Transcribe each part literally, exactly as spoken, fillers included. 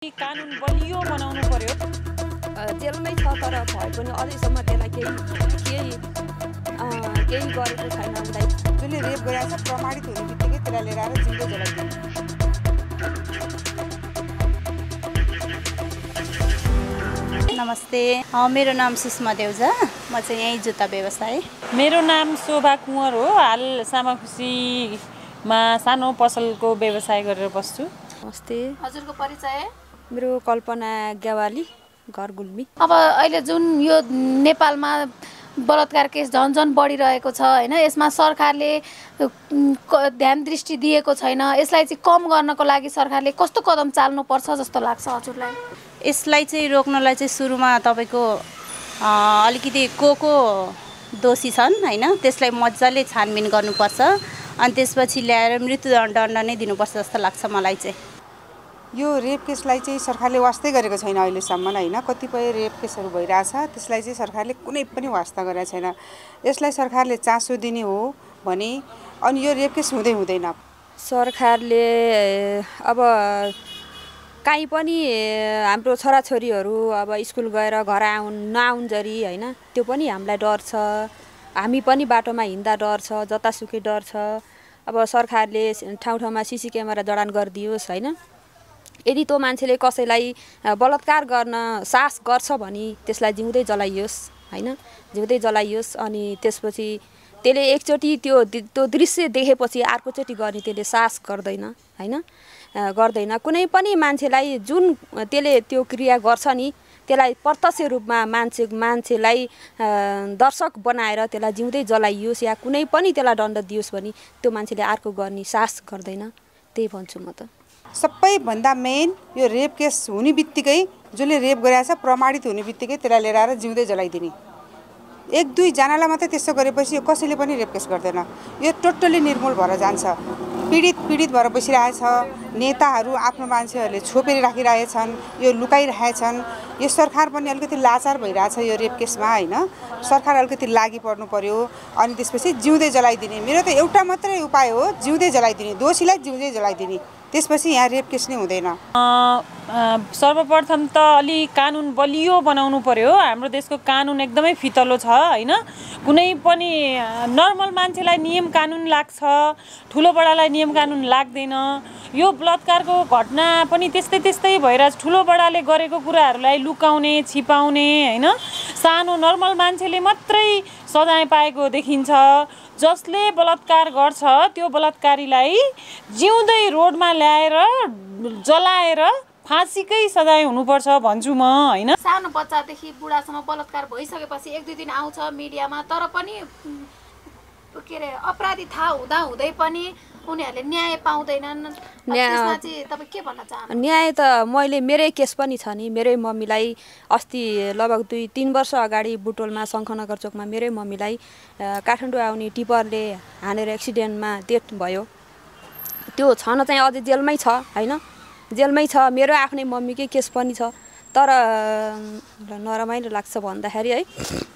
कानुन बलियो बनाउनु पर्यो। जेलमै छ तर भए पनि अझैसम्म त्यसलाई केही केही केही गरेको छैन। उसलाई जसले रेप गरेको छ प्रमाणित हुने बित्तिकै त्यसलाई लिएर आएर जिउँदो जलाइदिनु। नमस्ते, मेरो नाम सुषमा देउजा, म चाहिँ यही जुत्ता व्यवसाय। मेरो नाम शोभा कुँवर हो। हाल सामाखुसीमा सानो पसलको व्यवसाय गरेर बस्छु। नमस्ते, हजुरको परिचय? मेरो कल्पना ग्यावाली, घर गुल्मी। अब अहिले जुन यो नेपालमा बलात्कार केस झन् झन् बढिरहेको छ हैन, यसमा सरकारले ध्यान दृष्टि दिएको छैन। यसलाई चाहिँ कम गर्नको लागि सरकारले कस्तो कदम चाल्नुपर्छ जस्तो लाग्छ हजुरलाई? यसलाई चाहिँ रोक्नलाई चाहिँ सुरुमा तपाईँको अलिकति को को दोषी छन् हैन, त्यसलाई मजाले छानबिन गर्नुपर्छ अनि त्यसपछि ल्याएर मृत्युदण्ड नै दिनुपर्छ जस्तो लाग्छ मलाई चाहिँ। यो रेप केसलाई चाहिँ सरकारले वास्तै गरेको छैन अहिलेसम्म हैन। कतिपय रेप केसहरू भइरहेछ, त्यसलाई चाहिँ सरकारले कुनै पनि वास्ता गरेको छैन। यसलाई सरकारले चासो दिने हो भने अनि यो रेप केस हुँदै हुँदैन। सरकारले अब काहीँ पनि हाम्रो छोराछोरीहरू अब स्कुल गएर घर आउन नआउन्जरी हैन, त्यो पनि हामीलाई डर छ। हामी पनि बाटोमा हिँड्दा डर छ, जतासुकै डर छ। अब सरकारले ठाउँ ठाउँमा सिसी क्यामेरा जडान गरिदियोस् हैन। यदि त्यो मान्छेले कसैलाई बलात्कार गर्न साहस गर्छ भने त्यसलाई जिउँदै जलाइयोस् हैन, जिउँदै जलाइयोस्। अनि त्यसपछि त्यसले एकचोटि त्यो त्यो दृश्य देखेपछि अर्कोचोटि गर्ने त्यसले साहस गर्दैन हैन, गर्दैन। कुनै पनि मान्छेलाई जुन त्यसले त्यो क्रिया गर्छ नि, त्यसलाई प्रत्यक्ष रूपमा मान्छे मान्छेलाई दर्शक बनाएर त्यसलाई जिउँदै जलाइयोस् या कुनै पनि त्यसलाई दण्ड दियोस् भने त्यो मान्छेले अर्को गर्ने साहस गर्दैन। त्यही भन्छु म त। सबैभन्दा मेन यो रेप केस हुने बित्तिकै जसले रेप गरेको छ प्रमाणित हुने बित्तिकै त्यसलाई लिएर आएर जिउँदै जलाइदिने। एक दुईजनालाई मात्रै त्यस्तो गरेपछि यो कसैले पनि रेप केस गर्दैन। यो टोटल्ली निर्मूल भएर जान्छ। पीडित पीडित भएर बसिरहेछ। नेताहरू आफ्नो मान्छेहरूले छोपेर राखिरहेछन्, यो लुकाइरहेछन्। यो सरकार पनि अलिकति लाचार भइरहेछ यो रेप केसमा हैन। सरकार अलिकति लागि पर्नु पर्यो अनि त्यसपछि जिउँदै जलाइदिने। मेरो त एउटा मात्रै उपाय हो, जिउँदै जलाइदिने, दोषीलाई जिउँदै जलाइदिने। त्यसपछि यहाँ रेप केस नै हुँदैन। सर्वप्रथम त अलि कानुन बलियो बनाउनु पर्यो। हाम्रो देशको कानुन एकदमै फितलो छ हैन। कुनै पनि नर्मल मान्छेलाई नियम कानुन लाग्छ, ठुलो बडालाई नियम कानुन लाग्दैन। यो बलात्कारको घटना पनि त्यस्तै त्यस्तै भइरहेछ। ठुलो बडाले गरेको कुराहरूलाई लुकाउने, छिपाउने हैन। सानो नर्मल मान्छेले मात्रै सजाय पाएको देखिन्छ। जसले बलात्कार गर्छ त्यो बलात्कारीलाई जिउँदै रोडमा ल्याएर जलाएर फाँसीकै सजाय हुनुपर्छ भन्छु म हैन। सानो बच्चादेखि बुढासम्म बलात्कार भइसकेपछि एक दुई दिन आउँछ मिडियामा, तर पनि के अरे अपराधी थाहा हुँदा हुँदै पनि उनीहरूले न्याय पाउँदैनन्। त्यसमा चाहिँ तपाईँ के भन्न चाहनुहुन्छ? न्याय त मैले मेरै केस पनि छ नि। मेरै मम्मीलाई अस्ति लगभग दुई तिन वर्ष अगाडि बुटोलमा शङ्खनगर चोकमा मेरै मम्मीलाई काठमाडौँ आउने टिपरले हानेर एक्सिडेन्टमा डेथ भयो। त्यो छन चाहिँ अझै जेलमै छ हैन, जेलमै छ। मेरो आफ्नै मम्मीकै केस पनि छ। तर नरमाइलो लाग्छ भन्दाखेरि है,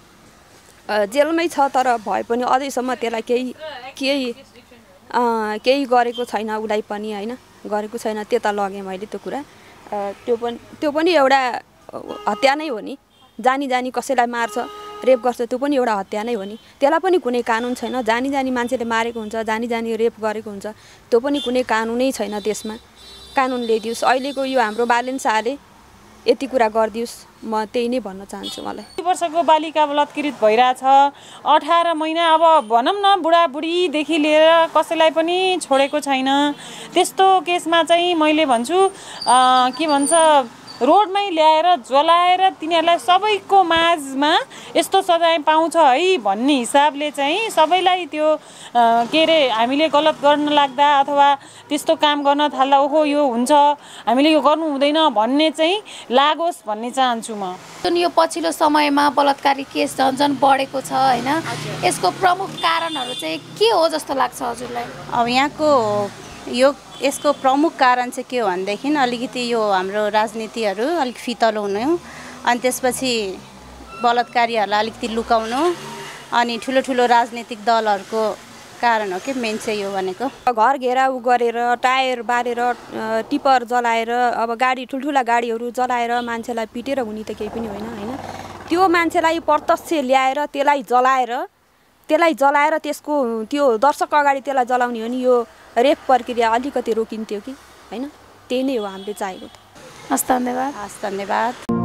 जेलमै छ तर भए पनि अझैसम्म त्यसलाई केही केही केही गरेको छैन। उसलाई पनि हैन गरेको छैन। त्यता लगेँ मैले त्यो कुरा। त्यो पनि त्यो पनि एउटा हत्या नै हो नि। जानी जानी कसैलाई मार्छ, रेप गर्छ, त्यो पनि एउटा हत्या नै हो नि। त्यसलाई पनि कुनै कानुन छैन। जानी जानी मान्छेले मारेको हुन्छ, जानी जानी रेप गरेको हुन्छ, त्यो पनि कुनै कानुनै छैन देशमा। कानुन ल्याइदियोस्। अहिलेको यो हाम्रो बालेन शाहले यति कुरा गरिदियोस्, म त्यही नै भन्न चाहन्छु। मलाई वर्षको बालिका बलात्कृत भइरहेछ। अठार महिना अब भनौँ न बुढाबुढीदेखि लिएर कसैलाई पनि छोडेको छैन। त्यस्तो केसमा चाहिँ मैले भन्छु के भन्छ रोडमै ल्याएर जलाएर तिनीहरूलाई सबैको माझमा यस्तो सजाय पाउँछ है भन्ने हिसाबले चाहिँ सबैलाई त्यो के अरे हामीले गलत गर्न लाग्दा अथवा त्यस्तो काम गर्न थाल्दा ओहो यो हुन्छ हामीले यो गर्नु हुँदैन भन्ने चाहिँ लागोस् भन्ने चाहन्छु म। जुन यो पछिल्लो समयमा बलात्कारी केस झन् झन् बढेको छ हैन, यसको प्रमुख कारणहरू चाहिँ के हो जस्तो लाग्छ हजुरलाई? अब यहाँको यो यसको प्रमुख कारण चाहिँ के हो भनेदेखि अलिकति यो हाम्रो राजनीतिहरू अलिक फितलो हुनु अनि त्यसपछि बलात्कारीहरूलाई अलिकति लुकाउनु अनि ठुलो ठुलो राजनीतिक दलहरूको कारण हो कि मेन चाहिँ यो भनेको। घर घेराउ गरेर टायर बारेर टिपर जलाएर अब गाडी ठुल्ठुला गाडीहरू जलाएर मान्छेलाई पिटेर हुने त केही पनि होइन होइन त्यो मान्छेलाई प्रत्यक्ष ल्याएर त्यसलाई जलाएर त्यसलाई जलाएर त्यसको त्यो दर्शक अगाडि त्यसलाई जलाउने हो नि यो रेप प्रक्रिया अलिकति रोकिन्थ्यो कि होइन त्यही नै हो हामीले चाहेको। हस् धन्यवाद। हस् धन्यवाद।